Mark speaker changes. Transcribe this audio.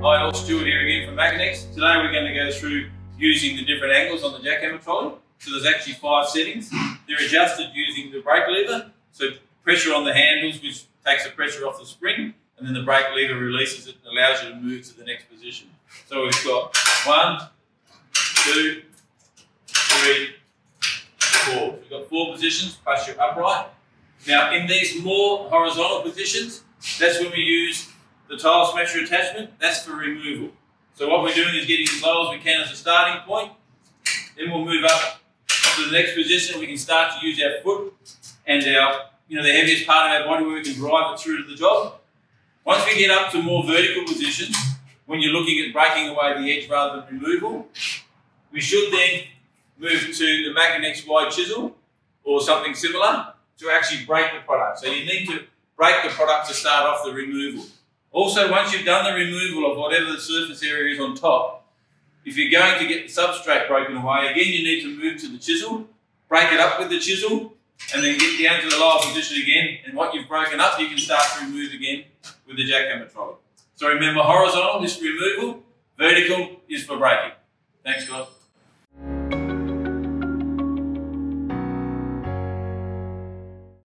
Speaker 1: Hi, all, Stuart here again from Macanex. Today we're going to go through using the different angles on the jackhammer trolley. So there's actually 5 settings. They're adjusted using the brake lever. So pressure on the handles, which takes the pressure off the spring, and then the brake lever releases it and allows you to move to the next position. So we've got 1, 2, 3, 4. We've got 4 positions plus your upright. Now in these more horizontal positions, that's when we use the tile smasher attachment. That's for removal. So what we're doing is getting as low as we can as a starting point. Then we'll move up to the next position. We can start to use our foot and our, the heaviest part of our body where we can drive it through to the job. Once we get up to more vertical positions, when you're looking at breaking away the edge rather than removal, we should then move to the Macanex wide chisel or something similar to actually break the product. So you need to break the product to start off the removal. Also, once you've done the removal of whatever the surface area is on top, if you're going to get the substrate broken away, again you need to move to the chisel, break it up with the chisel, and then get down to the lower position again, and what you've broken up you can start to remove again with the jackhammer trolley. So remember, horizontal is for removal, vertical is for breaking. Thanks guys.